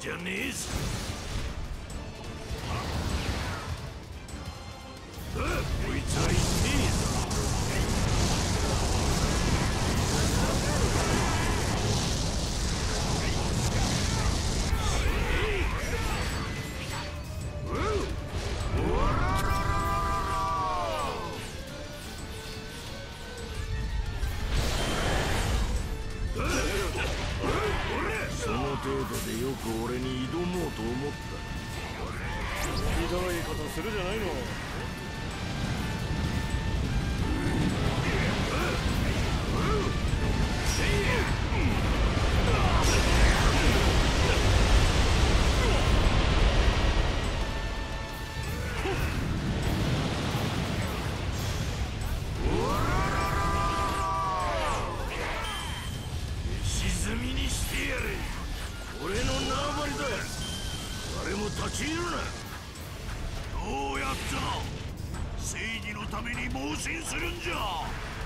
じゃねえぞ。こいつは痛えぞ。程度でよく俺に挑もうと思った。 ひどいことするじゃないの。 沈みにしてやれ。俺の縄張りだ。誰も立ち入るな。どうやった正義のために盲信するんじゃ。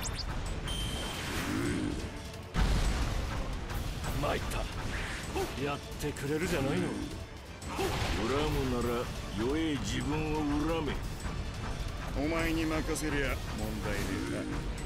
参った。やってくれるじゃないの。 恨むなら弱え自分を恨め。 お前に任せりゃ問題ねえな。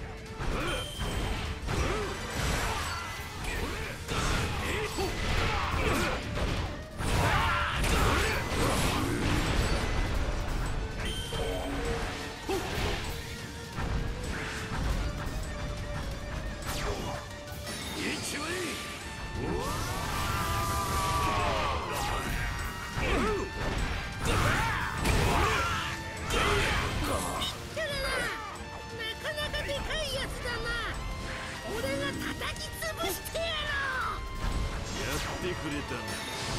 てくれたな。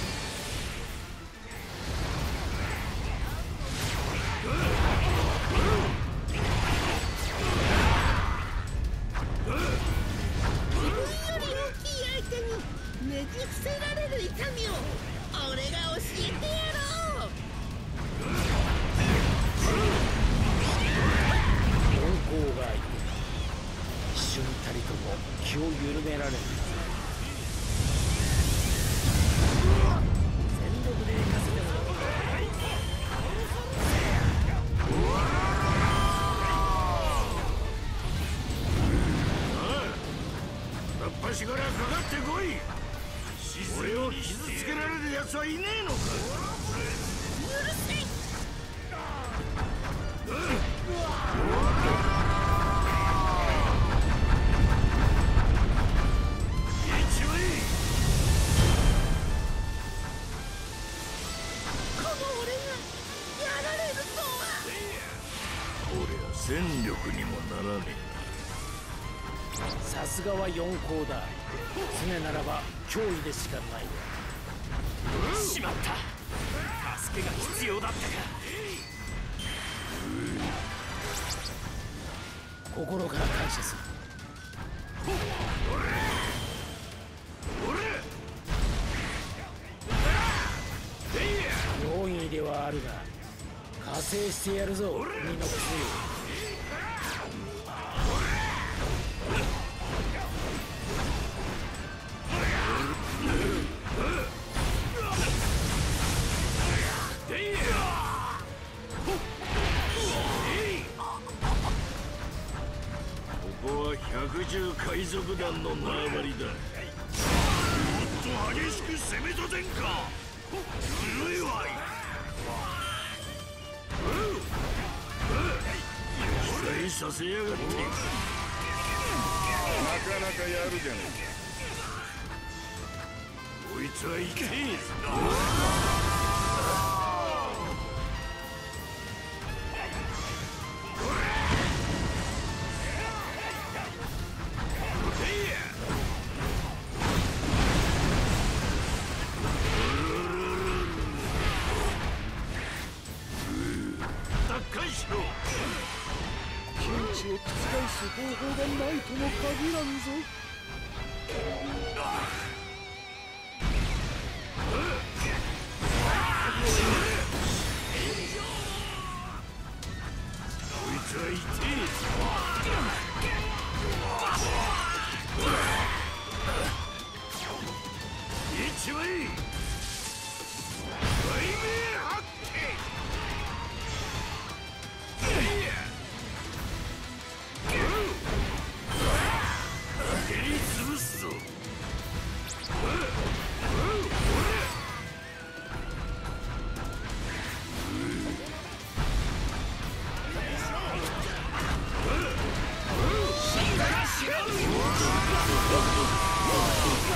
自分より大きい相手にねじ伏せられる痛みを俺が教えてやろう。 四皇が相手、一瞬たりとも気を緩められる。全力で行かせてもらおう。 片っ端からかかってこい。俺を傷つけられる奴はいねえのか。 うるせえ。 戦力にもならねさすがは四皇だ。常ならば脅威でしかないわ。 しまった。助けが必要だったか。 心から感謝する。容易ではあるが加勢してやるぞ、海の薬。 ここは百獣海賊団の縄張りだ。もっと激しく攻め立てんか。ずるいわい。期待させやがって。 なかなかやるじゃねこいつは痛えぞ。 ピンチを覆す方法がないとも限らんぞ。 こいつは痛えぞ。一枚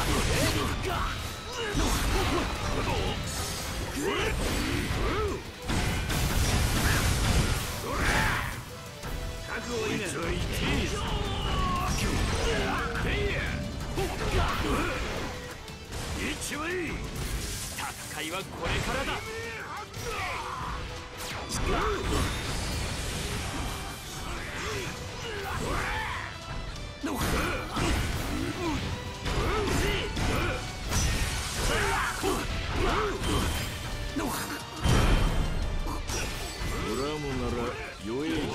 一番いい。 戦いはこれからだ。 恨むなら弱え自分を恨め。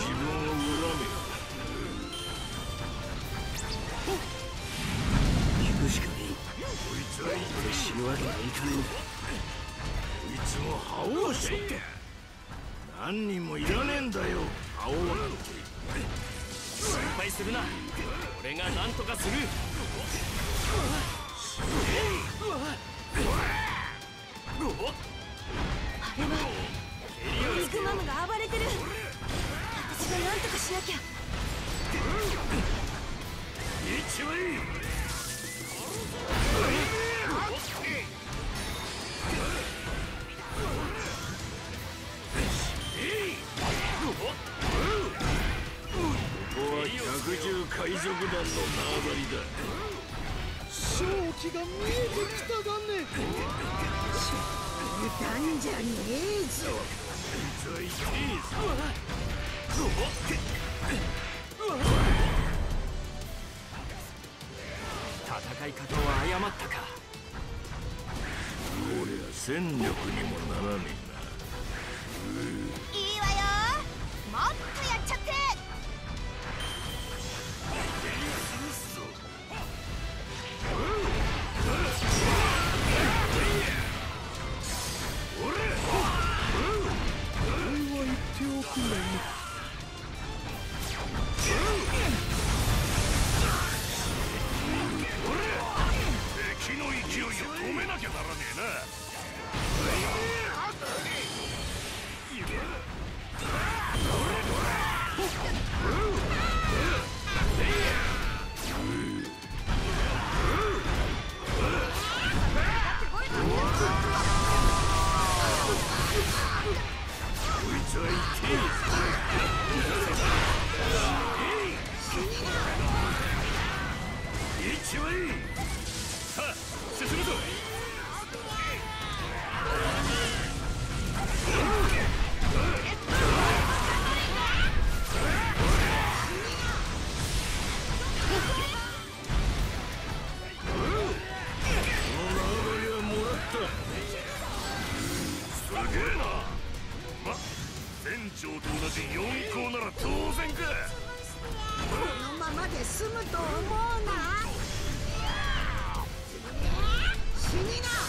行くしかねえ。こいつはこれ死ぬわけにはいかねえんだ。こいつも覇王しょって。何人もいらねえんだよ、覇王なんて。 心配するな。俺が何とかする。 あれはビッグマムが暴れてる。私が何とかしなきゃ。 一番いい。ここは百獣海賊団の縄張りだ。 正気が見えてきたがね。なんじゃねえぞ。 こいつは痛戦い方を誤ったか。 こりゃ戦力にもならねいいわよ。もっとやっちゃって。 敵の勢いを止めなきゃならねえな。こいつは痛え。一番いい。さあ進むぞ。船長と同じ4校なら当然か。 このままで済むと思うな。死にな。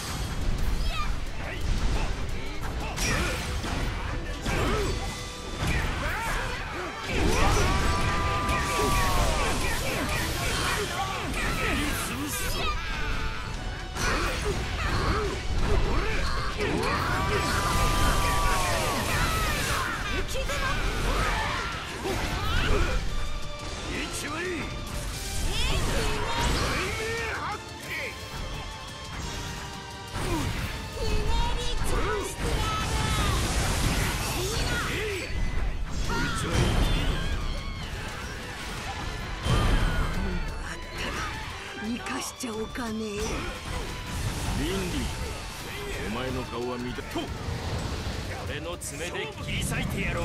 一番いい。 生かしちゃおかねえ。 リンリー、お前の顔は見たと。 俺の爪で切り裂いてやろう。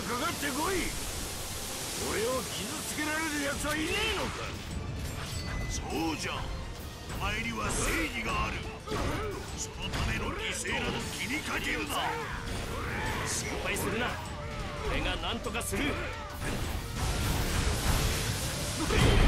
かかってこい。俺を傷つけられる奴はいねえのか。そうじゃ、お前には正義がある。そのための犠牲など気にかけるな。 心配するな、俺が何とかする。